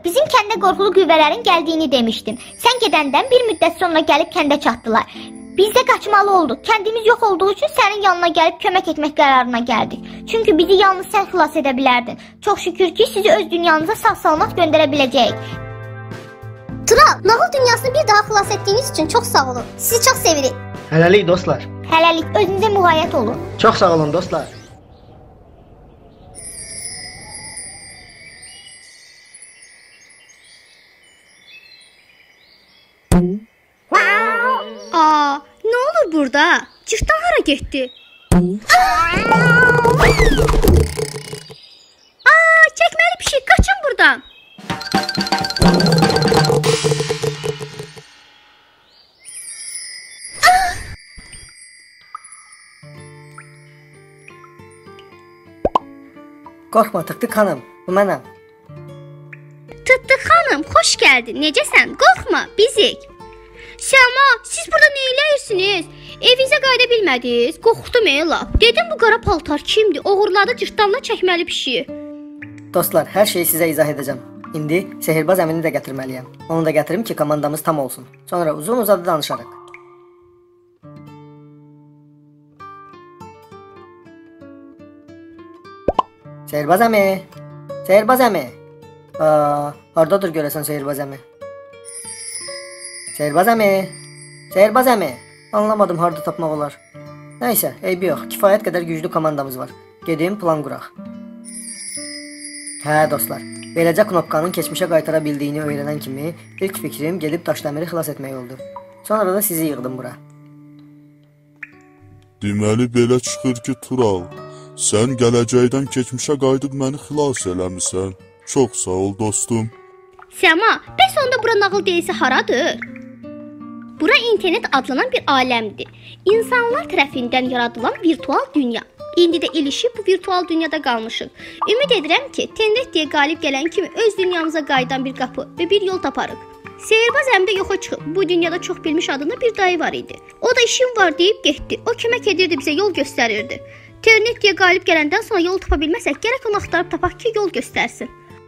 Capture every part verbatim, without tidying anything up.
Bizim kəndə qorxulu qüvvələrin gəldiyini demişdim. Sən gedəndən bir müddət sonra gəlib kəndə çatdılar. Biz də qaçmalı olduq. Kəndimiz yox olduğu üçün sənin yanına gəlib kömək etmək qərarına gəldik. Çünki bizi yalnız sən xilas edə bilərdin. Çox şükür ki, sizi öz dünyanıza sağ-salamat göndərə biləcəyik. Tural, nağıl dünyasını bir daha xilas etdiyiniz üçün çox sağ olun. Sizi çox sevirik. Hələlik dostlar. Hələlik, özünüzə müğayət olun. Çox sağ olun dostlar. Aa, nə olur burada? Cırtdan hara getdi? Aa, çəkməli pişik, qaçın buradan. Qorxma Tık-Tık xanım, bu mənəm. Tık-Tık xanım, xoş gəldin. Necəsən? Qorxma, bizik. Səma, siz burada nə eləyirsiniz? Evinizə qayıda bilmədiniz? Qorxdum ela. Dedim bu qara paltar kimdir? Oğurladı cırtdanla çəkməli pişiyi. Dostlar, hər şeyi sizə izah edəcəm. İndi sehirbaz əmini də gətirməliyəm. Onu da gətirim ki, komandamız tam olsun. Sonra uzun-uzadı danışarıq. Sehirbaz əmi, sehirbaz əmi. Aa, hardadır görəsən sehirbaz əmi? Sehirbaz əmi, sehirbaz əmi. Anlamadım, harda tapmaq olar. Nəysə, eybi yox, kifayət qədər güclü komandamız var. Gedim, plan quraq. Hə dostlar, beləcə knopkanın keçmişə qaytara bildiyini öyrənən kimi ilk fikrim gedib Daşdəmiri xilas etmək oldu. Sonra da sizi yığdım bura. Deməli belə çıxır ki, Tural, sən gələcəkdən keçmişə qayıdıb məni xilas eləmisən. Çox sağ ol dostum. Səma, bəs onda bura nağıl deyilsə haradır? Bura internet adlanan bir aləmdir. İnsanlar tərəfindən yaradılan virtual dünya. İndi də ilişib bu virtual dünyada qalmışıq. Ümid edirəm ki, Tenret deyə qalib gələn kimi öz dünyamıza qayıdan bir qapı və bir yol taparıq. Sehirbaz əmdə yoxa çıxıb. Bu dünyada çox bilmiş adında bir dayı var idi. O da işim var deyib getdi. O kömək edirdi, bizə yol göstərirdi. Tenret deyə qalib gələndən sonra yol tapa bilməsək, gərək onu axtarıb tapaq ki, yol göstərsin.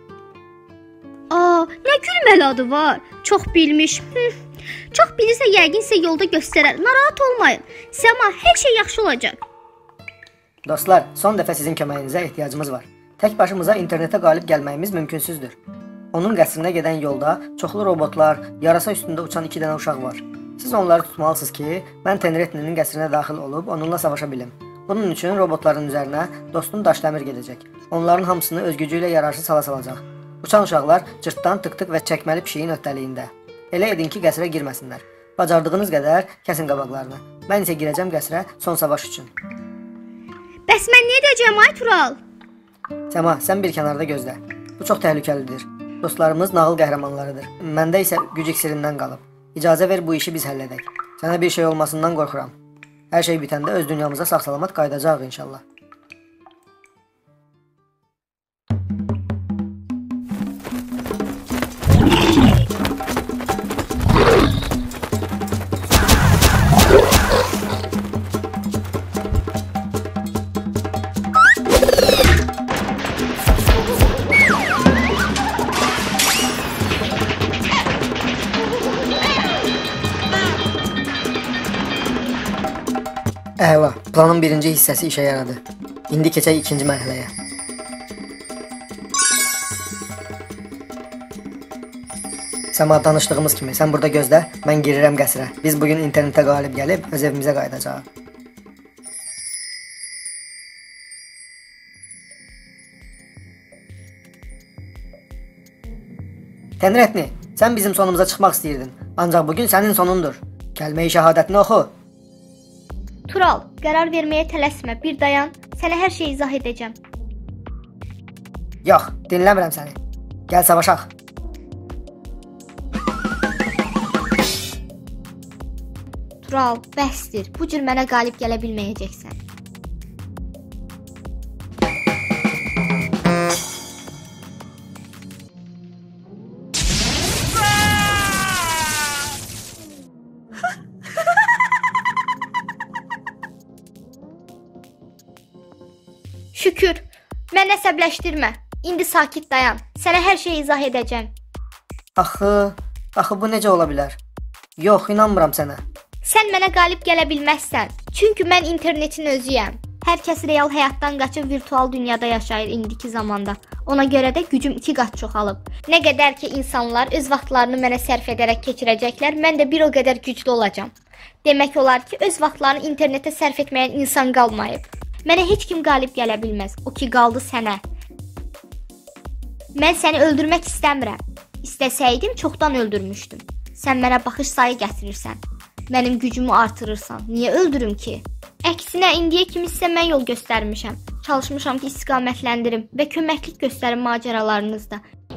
Aa, nə gülməli adı var. Çox bilmiş. Hıh. Çox bilirsə yəqin sizə yolda göstərər. Narahat olmayın. Səma, hər şey yaxşı olacaq. Dostlar, son dəfə sizin köməyinizə ehtiyacımız var. Tək başımıza internetə qalib gəlməyimiz mümkünsüzdür. Onun qəsrinə gedən yolda çoxlu robotlar, yarasa üstündə uçan iki dənə uşaq var. Siz onları tutmalısınız ki, mən Tenretninin qəsrinə daxil olub onunla savaşa bilim. Bunun üçün robotların üzərinə dostum Daşdəmir gedəcək. Onların hamısını öz gücü ilə yararsız hala salacaq. Uçan uşaqlar cırtdan, Tık-Tık və çəkməli pişiyin öhdəliyində. Elə edin ki, qəsrə girməsinlər. Bacardığınız qədər kəsin qabaqlarını. Mən isə girəcəm qəsrə son savaş üçün. Bəs mən nə edəcəm ay Tural? Səma, sən bir kənarda gözlə. Bu çox təhlükəlidir. Dostlarımız nağıl qəhrəmanlarıdır. Məndə isə güc iksirindən qalıb. İcazə ver bu işi biz həll edək. Sənə bir şey olmasından qorxuram. Hər şey bitəndə öz dünyamıza sağ-salamat qayıdacaq inşallah. Əla, planın birinci hissəsi işə yaradı. İndi keçək ikinci mərhələyə. Səma, danışdığımız kimi, sən burada gözlə, mən girirəm qəsrə. Biz bugün internetə qalib gəlib, öz evimizə qayıdacaq. Tenretni, sən bizim sonumuza çıxmaq istəyirdin. Ancaq bugün sənin sonundur. Kəlmə-i şəhadətini oxu. Tural, qərar verməyə tələsmə, bir dayan, sənə hər şeyi izah edəcəm. Yox, dinləmirəm səni. Gəl savaşaq. Tural, bəsdir, bu cür mənə qalib gələ bilməyəcəksən. Şükür, məni əsəbləşdirmə. İndi sakit dayan. Sənə hər şeyi izah edəcəm. Axı, axı bu necə ola bilər? Yox, inanmıram sənə. Sən mənə qalib gələ bilməzsən. Çünki mən internetin özüyəm. Hər kəs real həyatdan qaçıb virtual dünyada yaşayır indiki zamanda. Ona görə də gücüm iki qat çoxalıb. Nə qədər ki insanlar öz vaxtlarını mənə sərf edərək keçirəcəklər, mən də bir o qədər güclü olacağam. Demək olar ki, öz vaxtlarını internetə sərf etməyən insan qalmayıb. Mənə heç kim qalib gələ bilməz. O ki qaldı sənə. Mən səni öldürmək istəmirəm. İstəsəydim çoxdan öldürmüşdüm. Sən mənə baxış sayı gətirirsən. Mənim gücümü artırırsan. Niyə öldürüm ki? Əksinə, indiyə kimi sizə mən yol göstərmişəm. Çalışmışam ki, istiqamətləndirim və köməklik göstərim macəralarınızda.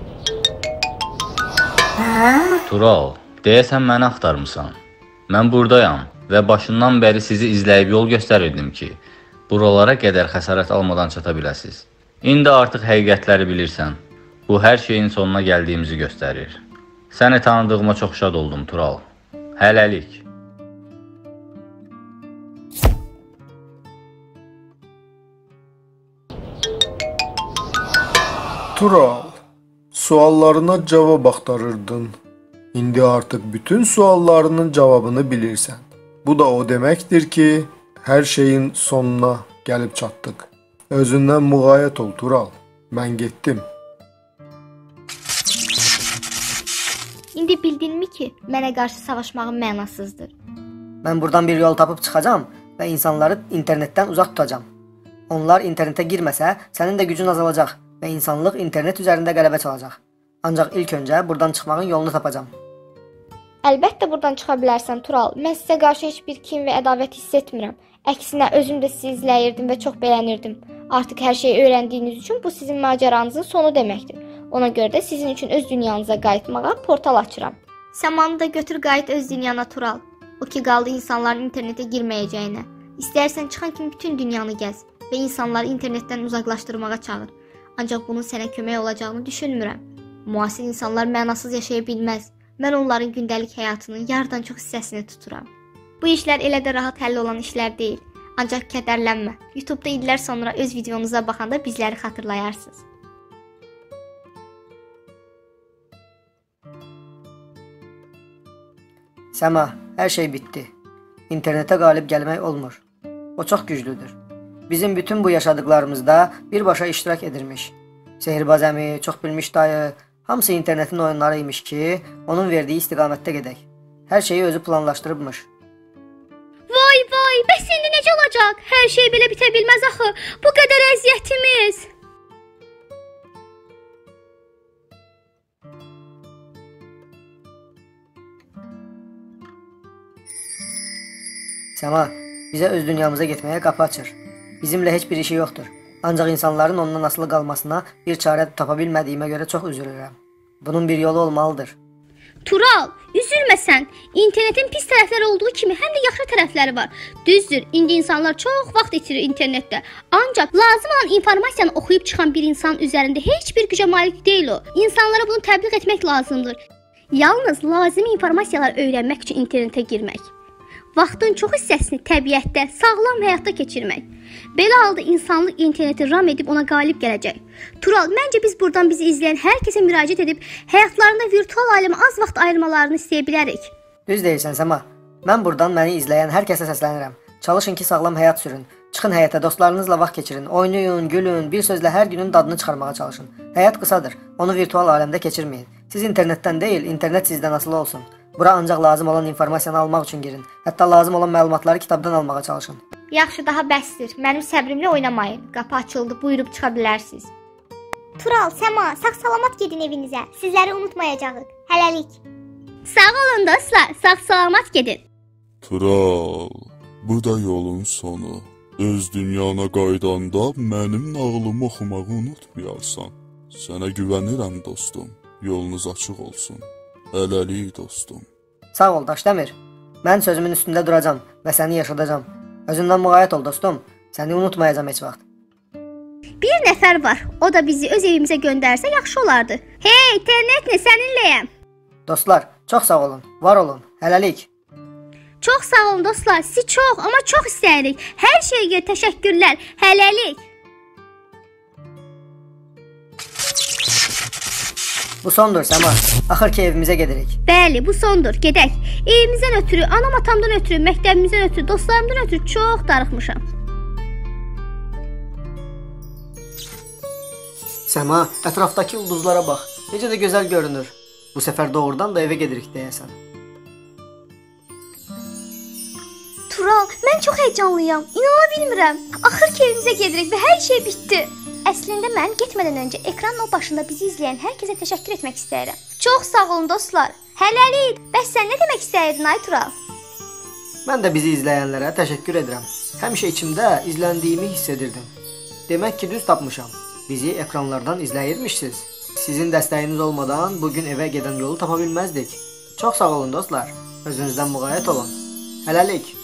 Tural, deyəsən məni axtarmısan. Mən buradayam və başından bəri sizi izləyib yol göstərirdim ki, buralara qədər xəsarət almadan çata biləsiniz. İndi artıq həqiqətləri bilirsən. Bu hər şeyin sonuna gəldiyimizi göstərir. Səni tanıdığıma çox şad oldum, Tural. Hələlik. Tural, suallarına cavab axtarırdın. İndi artıq bütün suallarının cavabını bilirsən. Bu da o deməkdir ki, hər şeyin sonuna gəlib çatdıq. Özündən müğayət ol, Tural. Mən getdim. İndi bildinmi ki, mənə qarşı savaşmağın mənasızdır. Mən buradan bir yol tapıb çıxacağam və insanları internetdən uzaq tutacağam. Onlar internetə girməsə, sənin də gücün azalacaq və insanlıq internet üzərində qələbə çalacaq. Ancaq ilk öncə buradan çıxmağın yolunu tapacağam. Əlbəttə buradan çıxa bilərsən, Tural. Mən sizə qarşı heç bir kin və ədavət hiss etmirəm. Əksinə, özüm də sizi izləyirdim və çox bəyənirdim. Artıq hər şeyi öyrəndiyiniz üçün bu sizin macəranızın sonu deməkdir. Ona görə də sizin üçün öz dünyanıza qayıtmağa portal açıram. Səmanı da götür qayıt öz dünyana, Tural. O ki qaldı insanların internetə girməyəcəyinə. İstərsən çıxan kimi bütün dünyanı gəz və insanları internetdən uzaqlaşdırmağa çağır. Ancaq bunun sənə kömək olacağını düşünmürəm. Müasir insanlar mənasız yaşaya bilməz. Mən onların gündəlik həyatının yarıdan çox hissəsini tuturam. Bu işlər elə də rahat həll olan işlər deyil. Ancaq kədərlənmə. YouTube-da illər sonra öz videonuza baxanda bizləri xatırlayarsınız. Səma, hər şey bitdi. İnternetə qalib gəlmək olmur. O çox güclüdür. Bizim bütün bu yaşadıklarımızda birbaşa iştirak edirmiş. Sehirbaz əmi, çox bilmiş dayı, hamısı internetin oyunları imiş ki, onun verdiyi istiqamətdə gedək. Hər şeyi özü planlaşdırıbmış. Vay vay, bəs indi necə olacaq? Hər şey belə bitə bilməz axı. Bu qədər əziyyətimiz. Səma, bizə öz dünyamıza getməyə qapı açır. Bizimlə heç bir işi yoxdur. Ancaq insanların ondan asılı qalmasına bir çarə tapa bilmədiyimə görə çox üzülürəm. Bunun bir yolu olmalıdır. Tural, üzülməsən. İnternetin pis tərəfləri olduğu kimi həm də yaxşı tərəfləri var. Düzdür, indi insanlar çox vaxt itirir internetdə. Ancaq lazım olan informasiyanı oxuyub çıxan bir insan üzərində heç bir gücə malik deyil o. İnsanlara bunu təbliğ etmək lazımdır. Yalnız lazımi informasiyalar öyrənmək üçün internetə girmək. Vaxtın çox hissəsini təbiətdə, sağlam həyatda keçirmək. Belə halda insanlıq interneti ram edib ona qalib gələcək. Tural, məncə biz buradan bizi izləyən hər kəsə müraciət edib həyatlarında virtual aləmə az vaxt ayırmalarını istəyə bilərik. Düz deyirsən, Səma. Mən buradan məni izləyən hər kəsə səslənirəm. Çalışın ki, sağlam həyat sürün. Çıxın həyətə, dostlarınızla vaxt keçirin. Oynayın, gülün, bir sözlə hər günün dadını çıxarmağa çalışın. Həyat qısadır. Onu virtual aləmdə keçirməyin. Siz internetdən deyil, internet sizdən asılı olsun. Bura ancaq lazım olan informasiyanı almaq üçün girin. Hətta lazım olan məlumatları kitabdan almağa çalışın. Yaxşı, daha bəsdir. Mənim səbrimlə oynamayın. Qapı açıldı, buyurub çıxa bilərsiniz. Tural, Səma, sağ-salamat gedin evinizə. Sizləri unutmayacağıq. Hələlik. Sağ olun dostlar, sağ-salamat gedin. Tural, bu da yolun sonu. Öz dünyana qaydanda mənim nağılımı oxumağı unutmayarsan. Sənə güvənirəm dostum. Yolunuz açıq olsun. Hələlik dostum. Sağ ol Daşdəmir. Mən sözümün üstündə duracam və səni yaşadacam. Özündən müğayət ol dostum. Səni unutmayacam heç vaxt. Bir nəfər var. O da bizi öz evimizə göndərsə yaxşı olardı. Hey, internetlə səninləyəm. Dostlar, çox sağ olun. Var olun. Hələlik. Çox sağ olun dostlar. Sizi çox, amma çox istəyirik. Hər şeyə görə təşəkkürlər. Hələlik. Bu sondur Səma. Axır ki evimizə gedirik. Bəli, bu sondur. Gedək. Evimizdən ötürü, anam atamdan ötürü, məktəbimizdən ötürü, dostlarımdan ötürü çox darıxmışam. Səma, ətrafdakı ulduzlara bax. Necə də gözəl görünür. Bu səfər doğrudan da evə gedirik deyəsən. Tural, mən çox heyecanlıyam. İnana bilmirəm. Axır ki evimizə gedirik və hər şey bitdi. Əslində mən getmədən öncə ekranın o başında bizi izləyən hər kəsə təşəkkür etmək istəyirəm. Çox sağ olun dostlar. Hələlik. Bəs sən nə demək istəyirdin ay Tural? Mən də bizi izləyənlərə təşəkkür edirəm. Həmişə içimdə izləndiyimi hiss edirdim. Demək ki, düz tapmışam. Bizi ekranlardan izləyirmişsiniz. Sizin dəstəyiniz olmadan bugün evə gedən yolu tapa bilməzdik. Çox sağ olun dostlar. Özünüzdən müğayət olun. Hələlik.